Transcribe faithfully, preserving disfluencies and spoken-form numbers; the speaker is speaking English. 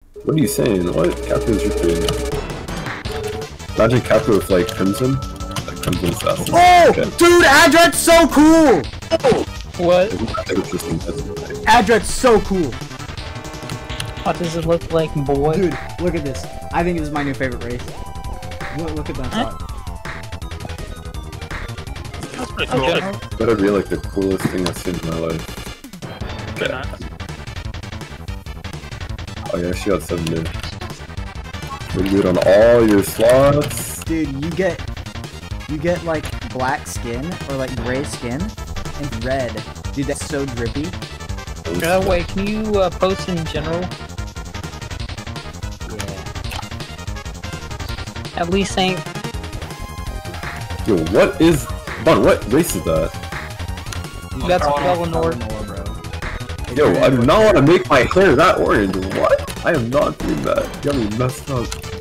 What are you saying? What? Captain is your thing. Imagine Captain with like Crimson. Like Crimson Assassin. Oh! Okay. Dude, Adret's so cool! What? Adret's so cool! What does it look like, boy? Dude, look at this. I think this is my new favorite race. Look, look at that Huh? top. That's pretty cool. Okay. That'd be like the coolest thing I've seen in my life. Good night. Oh yeah, she got seven there. Pretty good on all your slots. Dude, you get you get like black skin or like gray skin and red. Dude, that's so drippy. Uh, wait, can you uh, post in general? Yeah. At least ain't. Yo, what is... Bon, what race is that? That's Eleanor, Eleanor. bro. Yo, I do not want to make my hair that orange. What? I am not doing that. You got me messed up.